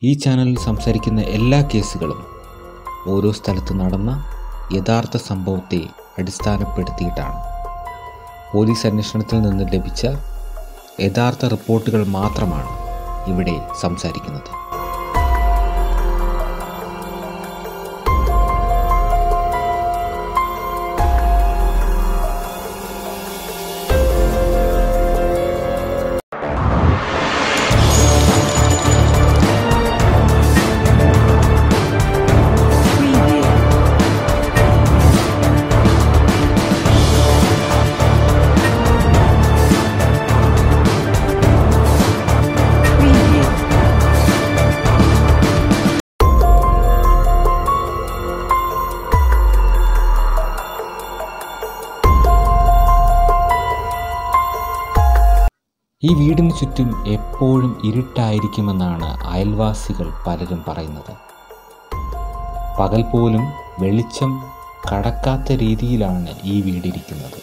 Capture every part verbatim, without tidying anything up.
ഈ ചാനലിൽ സംസാരിക്കുന്ന എല്ലാ കേസുകളും ഓരോ സ്ഥലത്ത് നടന്ന യഥാർത്ഥ സംഭവത്തെ അടിസ്ഥാനപ്പെടുത്തിയിട്ടാണ്. പോലീസ് അന്വേഷണത്തിൽ നിന്ന് ലഭിച്ച യഥാർത്ഥ റിപ്പോർട്ടുകൾ മാത്രമാണ് ഇവിടെ സംസാരിക്കുന്നത്. ഈ വീടിന് ചുറ്റും എപ്പോഴും ഇരുട്ടായിരിക്കുമെന്നാണ് അയൽവാസികൾ പലരും പറയുന്നത്. പകൽ പോലും വെളിച്ചം കടക്കാത്ത രീതിയിലാണ് ഈ വീടിരിക്കുന്നത്.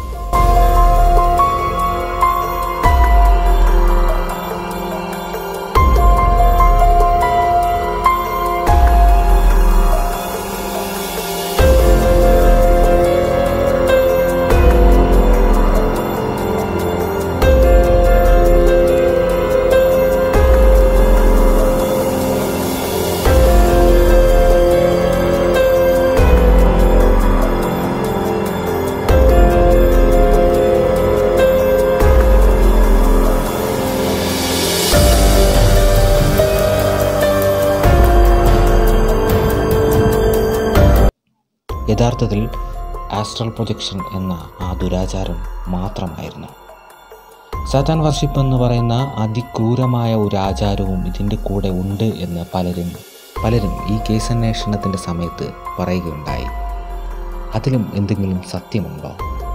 യഥാർത്ഥത്തിൽ ആസ്ട്രൽ പ്രൊജക്ഷൻ എന്ന ആ ദുരാചാരം മാത്രമായിരുന്നു. സാത്താൻ വർഷിപ്പ് എന്ന് പറയുന്ന അതിക്രൂരമായ ഒരു ആചാരവും ഇതിൻ്റെ കൂടെ ഉണ്ട് എന്ന് പലരും പലരും ഈ കേസന്വേഷണത്തിൻ്റെ സമയത്ത് പറയുകയുണ്ടായി. അതിലും എന്തെങ്കിലും സത്യമുണ്ടോ?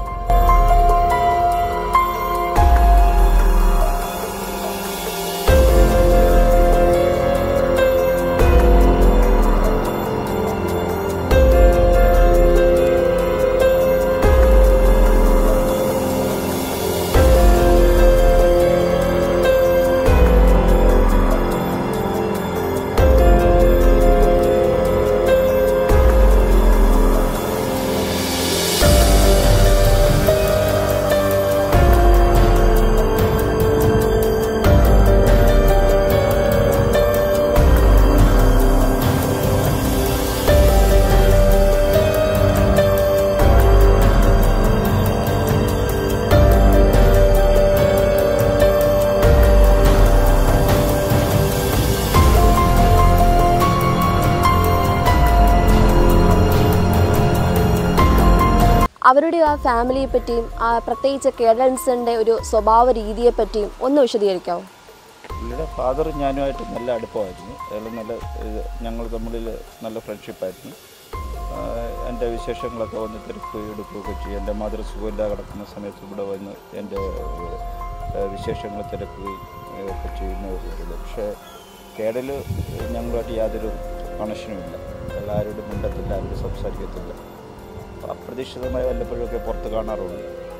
അവരുടെ ആ ഫാമിലിയെ പറ്റിയും ആ പ്രത്യേകിച്ച് കേരളൻസിൻ്റെ ഒരു സ്വഭാവ രീതിയെ പറ്റിയും ഒന്ന് വിശദീകരിക്കാമോ? പുള്ളിയുടെ ഫാദർ ഞാനുമായിട്ട് നല്ല അടുപ്പമായിരുന്നു. അയാൾ നല്ല ഞങ്ങൾ തമ്മിൽ നല്ല ഫ്രണ്ട്ഷിപ്പായിരുന്നു. എൻ്റെ വിശേഷങ്ങളൊക്കെ വന്ന് തിരക്കുകയും എടുക്കുകയൊക്കെ ചെയ്യും. എൻ്റെ മദർ സുഖമില്ലാതെ കിടക്കുന്ന സമയത്ത് ഇവിടെ വന്ന് എൻ്റെ വിശേഷങ്ങൾ തിരക്കുകയും ഒക്കെ ചെയ്യുന്ന ഒരു കുട്ടികൾ. പക്ഷേ കേരള ഞങ്ങളുമായിട്ട് യാതൊരു കണക്ഷനുമില്ല. അയാൾ ആരോടും മിണ്ടത്തില്ല, ആരോടും സംസാരിക്കത്തില്ല. അപ്രതീക്ഷിതമായി വല്ലപ്പോഴൊക്കെ പുറത്ത് കാണാറുള്ളൂ.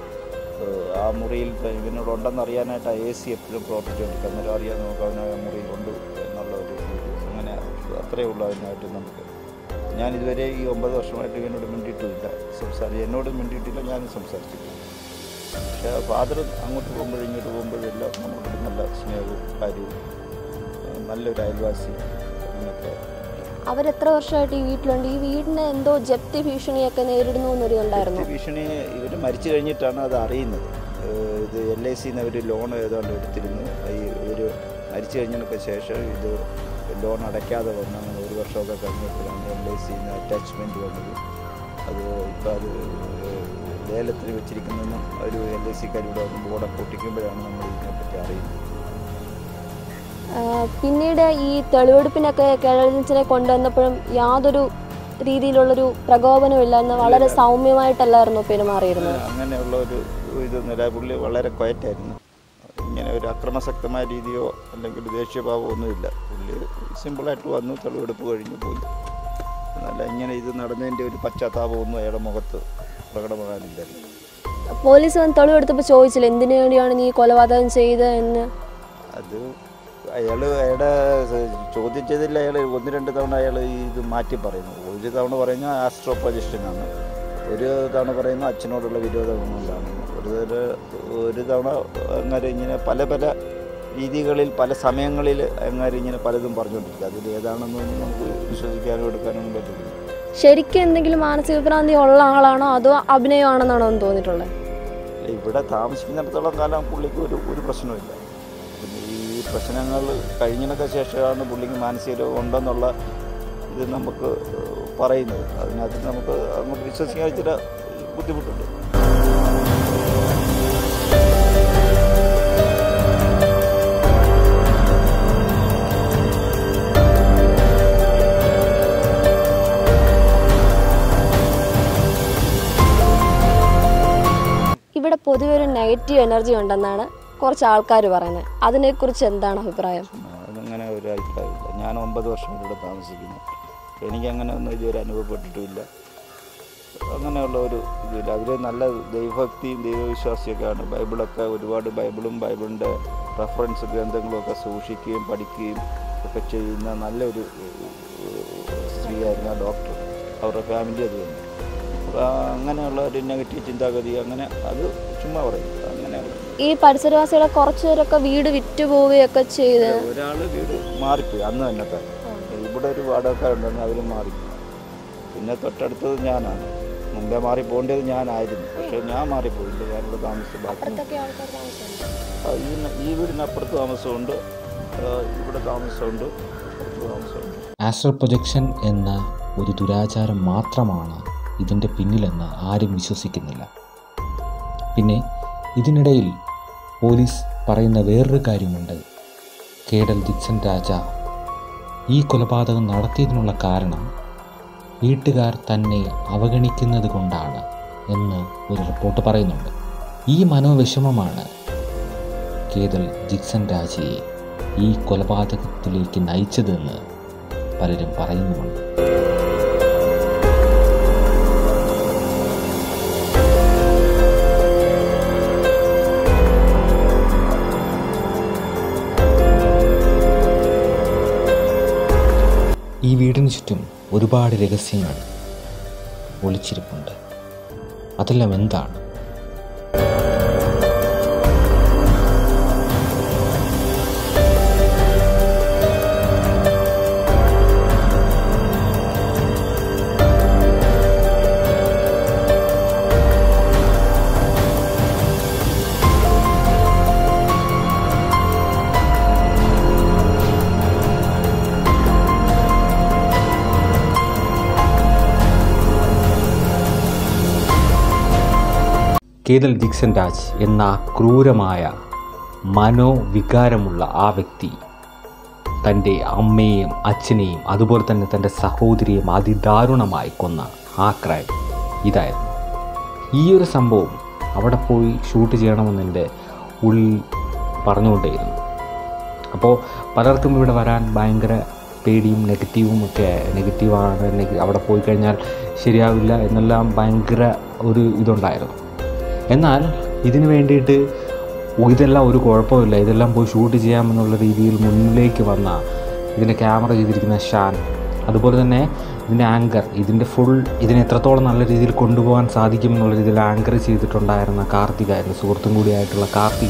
ആ മുറിയിൽ ഇവനോടുണ്ടെന്ന് അറിയാനായിട്ട് ആ എ സി എപ്പോഴും പ്രവർത്തിച്ചുകൊണ്ടിരിക്കും. അന്നേരം അറിയാൻ നമുക്ക് അവന് ആ മുറിയിലുണ്ട് എന്നുള്ള ഒരു അങ്ങനെ അത്രയേ ഉള്ളൂ അതിനായിട്ട് നമുക്ക്. ഞാനിതുവരെ ഈ ഒമ്പത് വർഷമായിട്ട് ഇവനോട് മിണ്ടിയിട്ടുമില്ല, സംസാരിച്ചു എന്നോടും മിണ്ടിയിട്ടില്ല, ഞാനും സംസാരിച്ചിട്ടില്ല. പക്ഷേ ഫാദർ അങ്ങോട്ട് പോകുമ്പോഴും ഇങ്ങോട്ട് പോകുമ്പോഴും എല്ലാം നമ്മളോട് നല്ല സ്നേഹവും കാര്യവും നല്ലൊരു അയൽവാസി അങ്ങനെയൊക്കെ. അവരെത്ര വർഷമായിട്ട് ഈ വീട്ടിലുണ്ട്? ഈ വീടിന് എന്തോ ജപ്തി ഭീഷണിയൊക്കെ നേരിടുന്നു എന്നൊരു ഉണ്ടായിരുന്നു. ഭീഷണി ഇവർ മരിച്ചു കഴിഞ്ഞിട്ടാണ് അത് അറിയുന്നത്. ഇത് എൽ ഐ സിന്ന് അവർ ലോൺ ഏതാണ്ട് എടുത്തിരുന്നു. ഈ ഇവർ മരിച്ചു കഴിഞ്ഞതിനൊക്കെ ശേഷം ഇത് ലോൺ അടയ്ക്കാതെ വന്ന് അങ്ങനെ ഒരു വർഷമൊക്കെ കഴിഞ്ഞപ്പോഴാണ് എൽ ഐ സിന്ന് അറ്റാച്ച്മെൻറ്റ് വന്നത്. അത് ഇപ്പോൾ അത് ലേലത്തിൽ വെച്ചിരിക്കുന്നതെന്നും ഒരു എൽ ഐ സിക്കാരിവിടെ വന്ന് ബോർഡൊക്കെ പൊട്ടിക്കുമ്പോഴാണ് നമ്മൾ ഇതിനെപ്പറ്റി അറിയുന്നത്. പിന്നീട് ഈ തെളിവെടുപ്പിനൊക്കെ കേരളത്തിനെ കൊണ്ടുവന്നപ്പോഴും യാതൊരു രീതിയിലുള്ളൊരു പ്രകോപനമില്ലായിരുന്നു. വളരെ സൗമ്യമായിട്ടല്ലായിരുന്നു പെരുമാറിയിരുന്നത്. അങ്ങനെയുള്ള ഒരു ഇതൊന്നുമില്ല. പുള്ളി വളരെ ക്വയറ്റായിരുന്നു. ഇങ്ങനെ ഒരു അക്രമസക്തമായ രീതിയോ അല്ലെങ്കിൽ ദേഷ്യഭാവമോ ഒന്നുമില്ല. പുള്ളി സിമ്പിളായിട്ട് വന്നു, തെളിവെടുപ്പ് കഴിഞ്ഞു പോയി. എന്നല്ല ഇങ്ങനെ ഇത് നടന്നതിൻ്റെ ഒരു പശ്ചാത്താപമൊന്നും അയാളുടെ മുഖത്ത് പ്രകടമാകാനില്ലല്ലോ. പോലീസ് വന്ന് തെളിവെടുത്തപ്പോൾ ചോദിച്ചില്ല എന്തിനു വേണ്ടിയാണ് നീ കൊലപാതകം ചെയ്തതെന്ന്? അത് അയാൾ അയാളുടെ ചോദിച്ചതിൽ അയാൾ ഒന്ന് രണ്ട് തവണ അയാൾ ഇത് മാറ്റി പറയുന്നു. ഒരു തവണ പറയുന്നത് ആസ്ട്രോ പ്രൊജക്ഷനാണ്, ഒരു തവണ പറയുന്നത് അച്ഛനോടുള്ള വിരോധം കൊണ്ടാണ്, ഒരു ഒരു തവണ അങ്ങനെ ഇങ്ങനെ പല പല രീതികളിൽ പല സമയങ്ങളിൽ അങ്ങനെ ഇങ്ങനെ പലതും പറഞ്ഞുകൊണ്ടിരിക്കുക. അതിൽ ഏതാണെന്നൊന്നും നമുക്ക് വിശ്വസിക്കാനോ എടുക്കാനൊന്നും പറ്റില്ല. ശരിക്കും എന്തെങ്കിലും മാനസിക ഭ്രാന്തി ഉള്ള ആളാണോ അതോ അഭിനയമാണെന്നാണോ എന്ന് തോന്നിയിട്ടുള്ളത്? ഇവിടെ താമസിക്കുന്നിടത്തോളം കാലം പുള്ളിക്ക് ഒരു ഒരു പ്രശ്നമില്ല. പിന്നെ ഈ പ്രശ്നങ്ങൾ കഴിഞ്ഞതിനൊക്കെ ശേഷമാണ് പുള്ളിക്ക് മാനസിക രോഗം ഉണ്ടെന്നുള്ള ഇത് നമുക്ക് പറയുന്നത്. അതിനകത്ത് നമുക്ക് അങ്ങോട്ട് വിശ്വസിക്കാൻ ചില ബുദ്ധിമുട്ടുണ്ട്. ഇവിടെ പൊതുവെ ഒരു നെഗറ്റീവ് എനർജി ഉണ്ടെന്നാണ് കുറച്ച് ആൾക്കാർ പറയുന്നത്. അതിനെക്കുറിച്ച് എന്താണ് അഭിപ്രായം? അതങ്ങനെ ഒരു അഭിപ്രായമില്ല. ഞാൻ ഒമ്പത് വർഷം ഇവിടെ താമസിക്കുന്നു, എനിക്കങ്ങനെ ഒന്നും ഇതുവരെ അനുഭവപ്പെട്ടിട്ടുമില്ല. അങ്ങനെയുള്ള ഒരു ഇതില്ല. അവർ നല്ല ദൈവഭക്തിയും ദൈവവിശ്വാസിയൊക്കെയാണ്. ബൈബിളൊക്കെ ഒരുപാട് ബൈബിളും ബൈബിളിൻ്റെ റെഫറൻസ് ഗ്രന്ഥങ്ങളുമൊക്കെ സൂക്ഷിക്കുകയും പഠിക്കുകയും ഒക്കെ ചെയ്യുന്ന നല്ലൊരു സ്ത്രീയായിരുന്നു ആ ഡോക്ടർ. അവരുടെ ഫാമിലി അത് തന്നെ. അങ്ങനെയുള്ള ഒരു നെഗറ്റീവ് ചിന്താഗതി അങ്ങനെ അത് ചുമ്മാ പറയും. അങ്ങനെയുള്ള ഈ പരിസരവാസികളെ കുറച്ചു പേരൊക്കെ വീട് വിറ്റു പോവുകയൊക്കെ ചെയ്ത് ഒരാൾ വീട് മാറിപ്പോയി അന്ന് തന്നത്തെ. ഇവിടെ ഒരു വാടകക്കാരുണ്ടെന്ന് അവർ മാറിപ്പോയി. പിന്നെ തൊട്ടടുത്തത് ഞാനാണ്. മുമ്പേ മാറി പോകേണ്ടത് ഞാനായിരുന്നു, പക്ഷേ ഞാൻ മാറിപ്പോയില്ല. ഞാനിവിടെ താമസിച്ചു. ഈ വീടിനപ്പുറത്ത് താമസമുണ്ട്, ഇവിടെ താമസമുണ്ട്, അപ്പുറത്ത് താമസമുണ്ട്. ആസ്ട്രൽ പ്രൊജക്ഷൻ എന്ന ഒരു ദുരാചാരം മാത്രമാണ് ഇതിൻ്റെ പിന്നിലെന്ന് ആരും വിശ്വസിക്കുന്നില്ല. പിന്നെ ഇതിനിടയിൽ പോലീസ് പറയുന്ന വേറൊരു കാര്യമുണ്ട്. കേഡൽ ജിക്സൺ രാജ ഈ കൊലപാതകം നടത്തിയതിനുള്ള കാരണം വീട്ടുകാർ തന്നെ അവഗണിക്കുന്നത് കൊണ്ടാണ് എന്ന് ഒരു റിപ്പോർട്ട് പറയുന്നുണ്ട്. ഈ മനോവിഷമമാണ് കേഡൽ ജിക്സൺ രാജയെ ഈ കൊലപാതകത്തിലേക്ക് നയിച്ചതെന്ന് പലരും പറയുന്നുമുണ്ട്. ഈ വീടിന് ചുറ്റും ഒരുപാട് രഹസ്യങ്ങൾ ഒളിച്ചിരിപ്പുണ്ട്. അതെല്ലാം എന്താണ്? കേഡൽ ജിക്സൺ രാജ് എന്ന ക്രൂരമായ മനോവികാരമുള്ള ആ വ്യക്തി തൻ്റെ അമ്മയെയും അച്ഛനെയും അതുപോലെ തന്നെ തൻ്റെ സഹോദരിയെയും അതിദാരുണമായി കൊന്ന ആ ക്രൈം ഇതായിരുന്നു. ഈ ഒരു സംഭവം അവിടെ പോയി ഷൂട്ട് ചെയ്യണമെന്ന് എൻ്റെ ഉള്ളിൽ പറഞ്ഞുകൊണ്ടേയിരുന്നു. അപ്പോൾ പലർക്കും ഇവിടെ വരാൻ ഭയങ്കര പേടിയും നെഗറ്റീവും ഒക്കെ നെഗറ്റീവാണ്, അവിടെ പോയി കഴിഞ്ഞാൽ ശരിയാവില്ല എന്നെല്ലാം ഭയങ്കര ഒരു ഇതുണ്ടായിരുന്നു. എന്നാൽ ഇതിന് വേണ്ടിയിട്ട് ഇതെല്ലാം ഒരു കുഴപ്പമില്ല, ഇതെല്ലാം പോയി ഷൂട്ട് ചെയ്യാമെന്നുള്ള രീതിയിൽ മുന്നിലേക്ക് വന്ന ഇതിൻ്റെ ക്യാമറ ചെയ്തിരിക്കുന്ന ഷാൻ, അതുപോലെ തന്നെ ഇതിൻ്റെ ആങ്കർ, ഇതിൻ്റെ ഫുൾ ഇതിനെ എത്രത്തോളം നല്ല രീതിയിൽ കൊണ്ടുപോകാൻ സാധിക്കുമെന്നുള്ള രീതിയിൽ ആങ്കർ ചെയ്തിട്ടുണ്ടായിരുന്ന കാർത്തിക, എൻ്റെ സുഹൃത്തും കൂടിയായിട്ടുള്ള കാർത്തിക,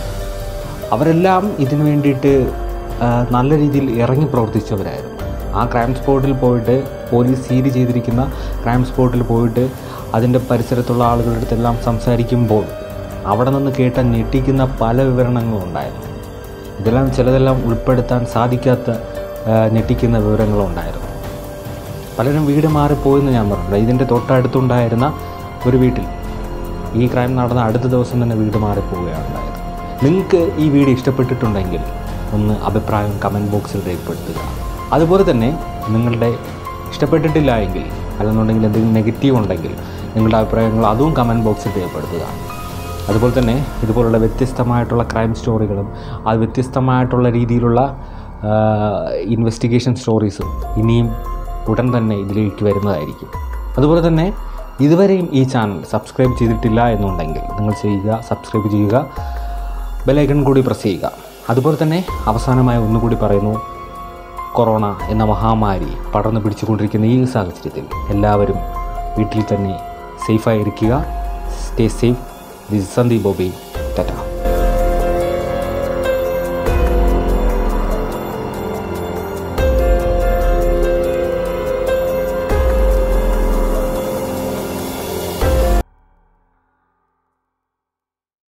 അവരെല്ലാം ഇതിനു വേണ്ടിയിട്ട് നല്ല രീതിയിൽ ഇറങ്ങി പ്രവർത്തിച്ചവരായിരുന്നു. ആ ക്രൈം സ്പോട്ടിൽ പോയിട്ട് പോലീസ് സീൽ ചെയ്തിരിക്കുന്ന ക്രൈം സ്പോട്ടിൽ പോയിട്ട് അതിൻ്റെ പരിസരത്തുള്ള ആളുകളുടെ അടുത്തെല്ലാം സംസാരിക്കുമ്പോൾ അവിടെ നിന്ന് കേട്ട ഞെട്ടിക്കുന്ന പല വിവരണങ്ങളും ഉണ്ടായിരുന്നു. ഇതെല്ലാം ചിലതെല്ലാം ഉൾപ്പെടുത്താൻ സാധിക്കാത്ത ഞെട്ടിക്കുന്ന വിവരങ്ങളുണ്ടായിരുന്നു. പലരും വീട് മാറിപ്പോയെന്ന് ഞാൻ പറഞ്ഞിട്ടുണ്ട്. ഇതിൻ്റെ തൊട്ടടുത്തുണ്ടായിരുന്ന ഒരു വീട്ടിൽ ഈ ക്രൈം നടന്ന അടുത്ത ദിവസം തന്നെ വീട് മാറിപ്പോവുകയാണ് ഉണ്ടായത്. നിങ്ങൾക്ക് ഈ വീഡിയോ ഇഷ്ടപ്പെട്ടിട്ടുണ്ടെങ്കിൽ ഒന്ന് അഭിപ്രായം കമൻറ്റ് ബോക്സിൽ രേഖപ്പെടുത്തുക. അതുപോലെ തന്നെ നിങ്ങളുടെ ഇഷ്ടപ്പെട്ടിട്ടില്ല എങ്കിൽ അല്ലെന്നുണ്ടെങ്കിൽ എന്തെങ്കിലും നെഗറ്റീവ് ഉണ്ടെങ്കിൽ നിങ്ങളുടെ അഭിപ്രായങ്ങൾ അതും കമൻറ്റ് ബോക്സിൽ രേഖപ്പെടുത്തുക. അതുപോലെ തന്നെ ഇതുപോലുള്ള വ്യത്യസ്തമായിട്ടുള്ള ക്രൈം സ്റ്റോറികളും അത് വ്യത്യസ്തമായിട്ടുള്ള രീതിയിലുള്ള ഇൻവെസ്റ്റിഗേഷൻ സ്റ്റോറീസും ഇനിയും ഉടൻ തന്നെ ഇതിലേക്ക് വരുന്നതായിരിക്കും. അതുപോലെ തന്നെ ഇതുവരെയും ഈ ചാനൽ സബ്സ്ക്രൈബ് ചെയ്തിട്ടില്ല എന്നുണ്ടെങ്കിൽ നിങ്ങൾ ചെയ്യുക, സബ്സ്ക്രൈബ് ചെയ്യുക. ബെലൈക്കൺ കൂടി പ്രസ് ചെയ്യുക. അതുപോലെ തന്നെ അവസാനമായി ഒന്നുകൂടി പറയുന്നു, കൊറോണ എന്ന മഹാമാരി പടർന്നു പിടിച്ചുകൊണ്ടിരിക്കുന്ന ഈ സാഹചര്യത്തിൽ എല്ലാവരും വീട്ടിൽ തന്നെ സേഫായിരിക്കുക. Stay safe. This is Sandeep Bobby. Tata.